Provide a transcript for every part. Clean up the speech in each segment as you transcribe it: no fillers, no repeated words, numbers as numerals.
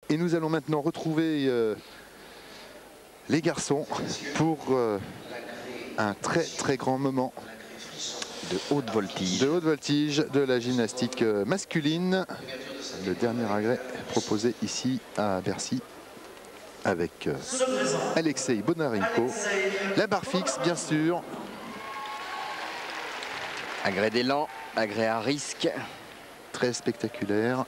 Et nous allons maintenant retrouver les garçons pour un très grand moment de haute voltige. De haute voltige de la gymnastique masculine. Le dernier agrès proposé ici à Bercy avec Alexei Bonarenko. La barre fixe, bien sûr. Agrès d'élan, agrès à risque. Très spectaculaire.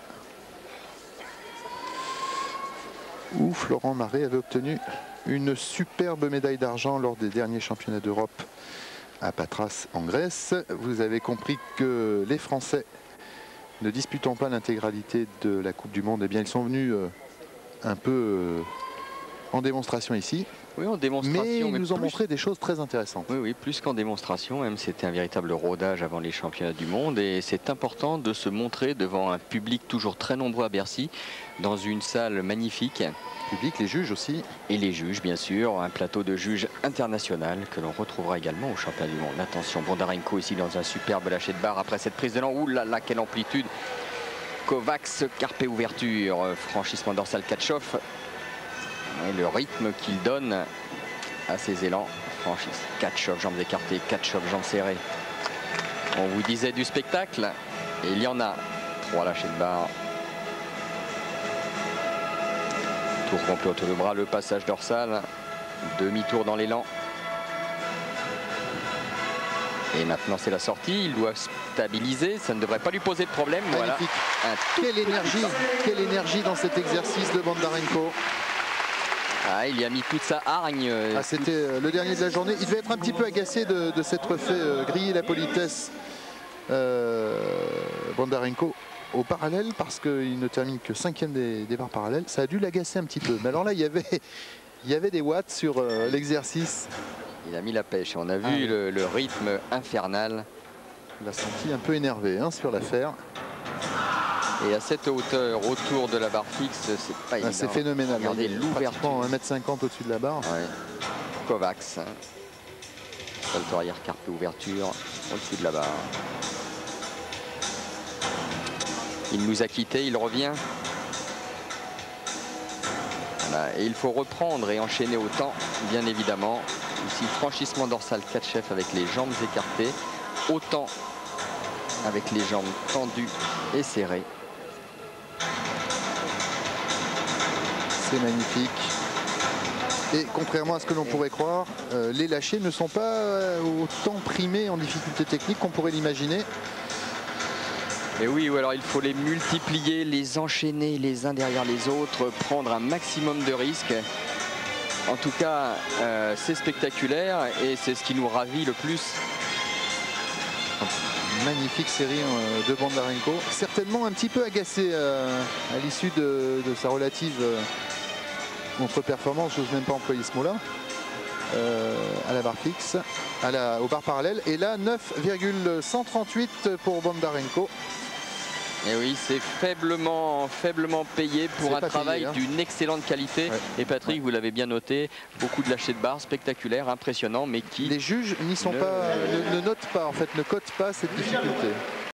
Où Florent Marais avait obtenu une superbe médaille d'argent lors des derniers championnats d'Europe à Patras en Grèce. Vous avez compris que les Français, ne disputant pas l'intégralité de la Coupe du Monde, eh bien ils sont venus un peu en démonstration ici. Oui, en démonstration. Mais ils nous ont montré des choses très intéressantes. Oui, oui, plus qu'en démonstration, même c'était un véritable rodage avant les championnats du monde. Et c'est important de se montrer devant un public toujours très nombreux à Bercy, dans une salle magnifique. Public, les juges aussi. Et les juges, bien sûr, un plateau de juges international que l'on retrouvera également au championnat du monde. Attention, Bondarenko ici dans un superbe lâcher de barre après cette prise de l'élan. Ouh là là, quelle amplitude! Kovacs, carpé ouverture, franchissement dorsal Katchov. Et le rythme qu'il donne à ses élans. Franchise, Katchov, jambes écartées, Katchov, jambes serrées. On vous disait du spectacle, et il y en a. 3 lâchers de barre. Tour complet autour du bras, le passage dorsal. Demi-tour dans l'élan. Et maintenant c'est la sortie, il doit stabiliser, ça ne devrait pas lui poser de problème. Magnifique. Voilà. Quelle énergie dans cet exercice de Bondarenko. Ah, il y a mis toute sa hargne. Ah, c'était le dernier de la journée. Il devait être un petit peu agacé de s'être fait griller la politesse Bondarenko au parallèle, parce qu'il ne termine que 5e des barres parallèles. Ça a dû l'agacer un petit peu. Mais alors là, il y avait des watts sur l'exercice. Il a mis la pêche. On a vu le rythme infernal. Il a senti un peu énervé sur l'affaire. Et à cette hauteur, autour de la barre fixe, c'est pas évident. C'est phénoménal. Regardez l'ouverture. 1,50 m au-dessus de la barre. Ouais. Kovacs. Salto arrière, carpé ouverture, au-dessus de la barre. Il nous a quittés, il revient. Voilà. Et il faut reprendre et enchaîner autant, bien évidemment. Ici, franchissement dorsal Katchev avec les jambes écartées. Autant avec les jambes tendues et serrées. C'est magnifique. Et contrairement à ce que l'on pourrait croire, les lâchers ne sont pas autant primés en difficulté technique qu'on pourrait l'imaginer. Et oui, ou alors il faut les multiplier, les enchaîner les uns derrière les autres, prendre un maximum de risques. En tout cas, c'est spectaculaire et c'est ce qui nous ravit le plus. Magnifique série de Bondarenko. Certainement un petit peu agacé à l'issue de sa relative contre-performance, j'ose même pas employer ce mot-là, à la barre fixe, aux barres parallèles. Et là, 9,138 pour Bondarenko. Et oui, c'est faiblement payé pour un travail d'une excellente qualité. Ouais. Et Patrick, vous l'avez bien noté, beaucoup de lâchers de barre spectaculaires, impressionnants, mais qui... Les juges n'y sont pas, ne notent pas, en fait, ne cotent pas cette difficulté.